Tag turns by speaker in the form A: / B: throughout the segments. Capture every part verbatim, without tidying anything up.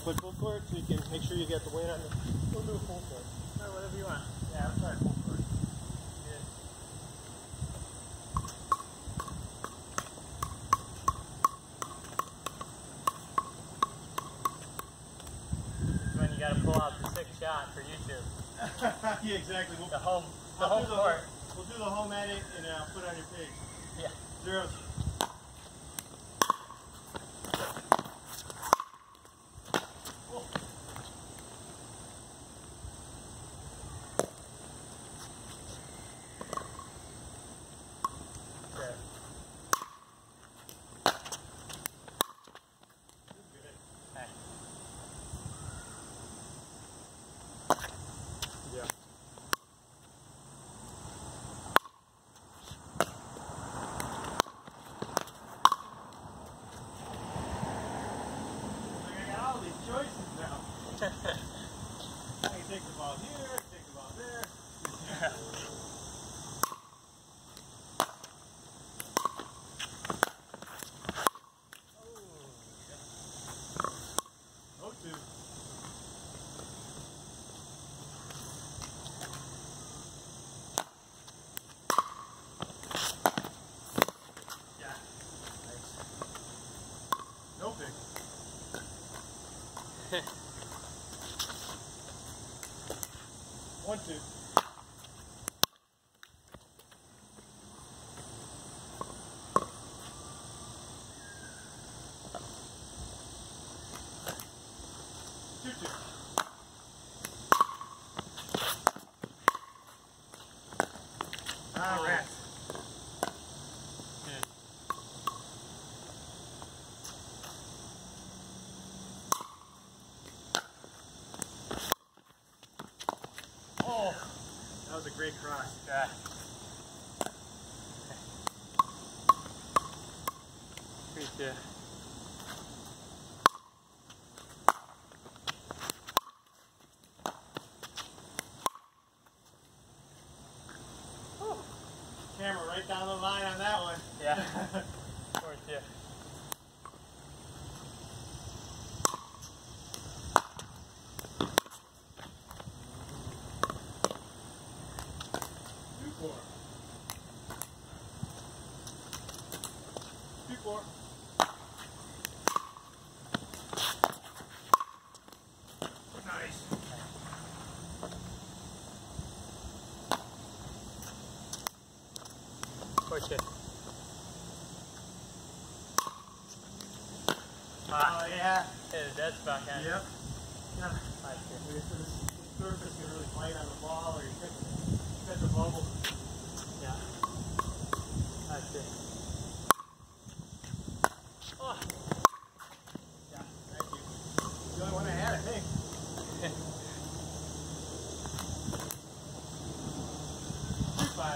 A: put full court so you can make sure you get the wind on the. We'll do a full court.
B: Or whatever you want.
A: Yeah, I'll try full court.
B: Good. This is when you got to pull out the sixth shot for YouTube.
A: Yeah, exactly. We'll,
B: The home, the
A: I'll
B: home
A: do the,
B: court.
A: We'll do the home edit and I'll put it on your page.
B: Yeah.
A: Zeros. Yeah. I got all these choices now. I can take the ball here, take the ball there. Oh, two. Yeah. Nice. No pick. One, two. Two, two. All right.
B: Good.
A: Oh, that was a great cross.
B: Yeah. Three, two.
A: Camera right down the line on that one.
B: Yeah. Four, two.
A: Two, four. Two, four. Nice.
B: Push it.
A: Oh, yeah.
B: Hit a dead spot, kind of.
A: Yep. Yeah.
B: Five, two.
A: This surface can really bite on the ball or you catch, catch a bubble.
B: Yeah. Five, two. Oh.
A: Yeah, thank you. The only one I had, I think. Two, five.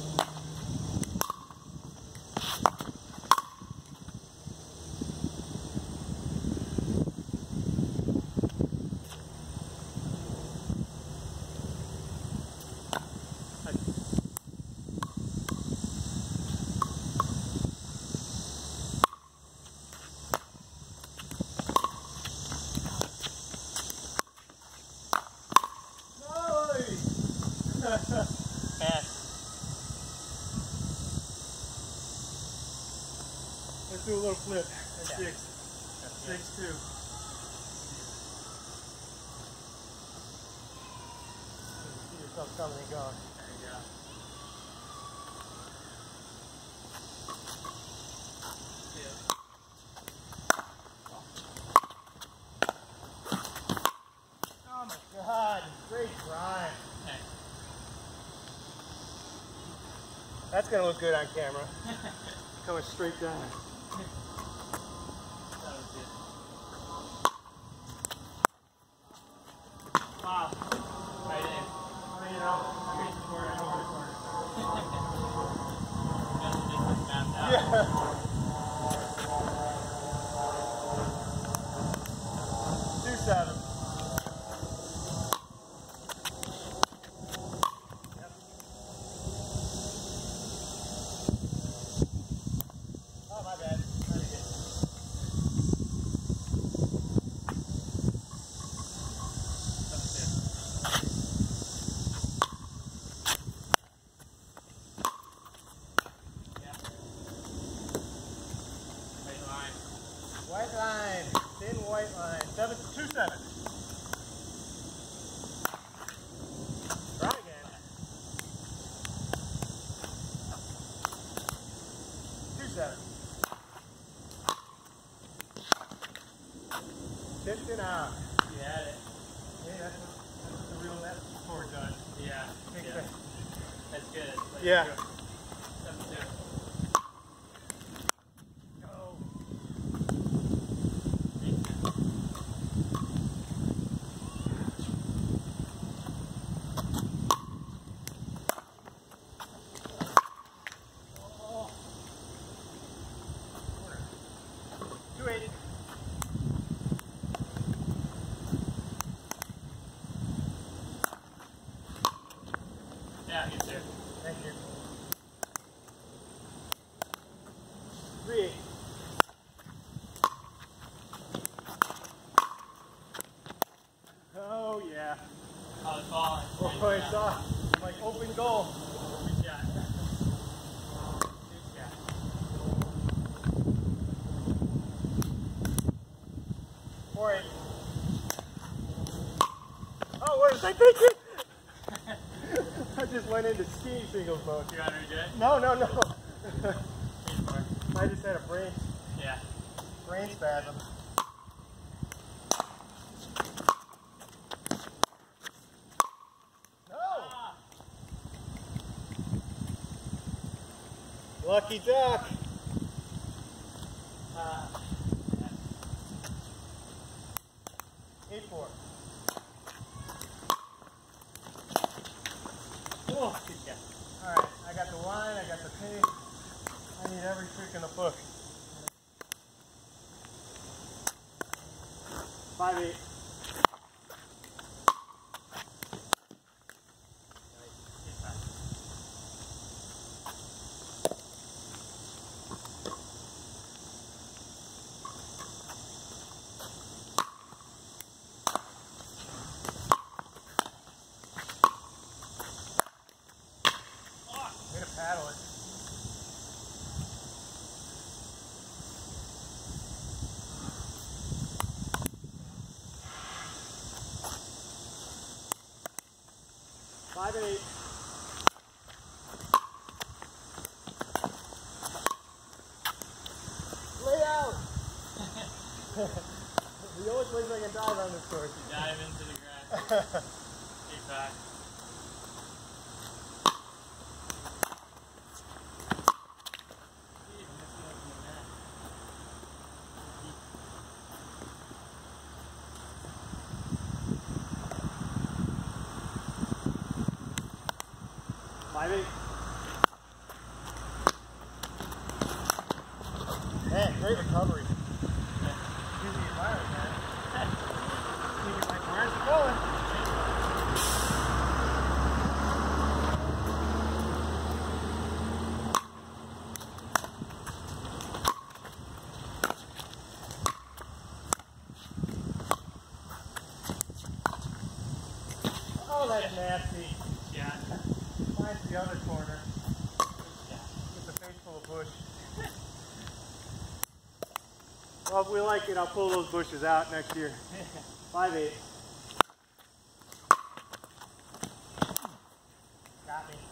B: Pass.
A: Let's do a little flip. That's
B: Yeah.
A: six. Six, two. See yourself coming and going.
B: There you go.
A: Oh my God, great drive.
B: Nice.
A: That's gonna look good on camera. Coming straight down.
B: That was good.
A: Wow.
B: Right in.
A: Well, you know, I made the corner, I know the corner.
B: Got the distance mapped out.
A: Yeah. Two seven. Oh, my bad. White line, thin white line, seven, two seven. Try again. Two seven. Tipped it out.
B: You had it.
A: Hey, that's what, that's what the real net score does.
B: Yeah.
A: Takes
B: yeah.
A: the-
B: That's good. Let's
A: Yeah.
B: do it. Seven two.
A: Go. Oh. two eighty.
B: Yeah, get there.
A: Thank you. three eighty. Oh yeah.
B: Oh, it's falling.
A: Oh, it's off. Like open goal.
B: Good shot. Good shot.
A: four eight. Oh, what was I thinking? I just went into ski singles mode.
B: You want to redo it?
A: No, no, no.
B: Eight four.
A: I just had a brain,
B: Yeah.
A: brain spasm. No!
B: Ah.
A: Lucky duck.
B: Uh,
A: eight four.
B: oh, good shot.
A: Alright, I got the line, I got the pace. I need every trick in the book. five eight.
B: Good shot.
A: Way to paddle it. Five eight. Lay out. The only place I can dive on this course.
B: Dive into the ground. Keep back.
A: Five eight. Man, great recovery. Easy environment, man. You're like, where's it going? Oh, that's nasty.
B: Yeah.
A: Finds the other corner.
B: Yeah.
A: With the face full of bush. Well, if we like it, I'll pull those bushes out next year. Five eight. Got me.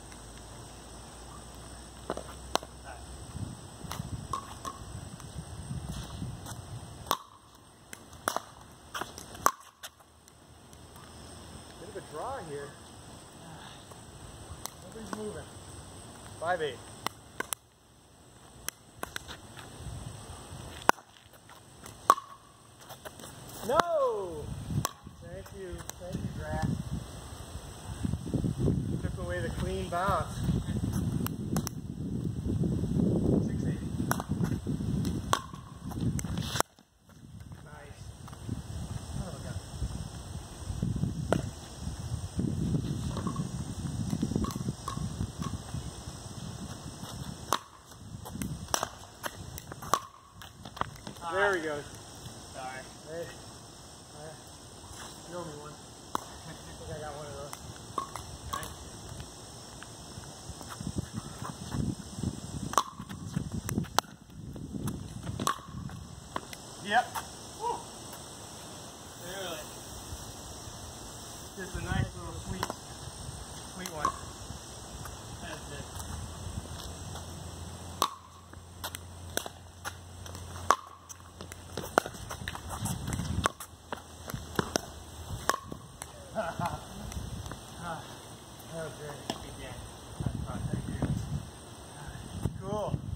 A: Bit of a draw here. Nobody's moving. Five eight. No! Thank you. Thank you, Drat. Took away the clean bounce. Six eight. Nice. Son of a gun. There he goes.
B: Sorry.
A: Hey. Uh, you owe me one. I think I got one of those.
B: Okay.
A: Yep. Woo. Really. Just a nice little sweet, sweet one. That's it. Okay.
B: Good game. That's fun. Thank you.
A: Cool.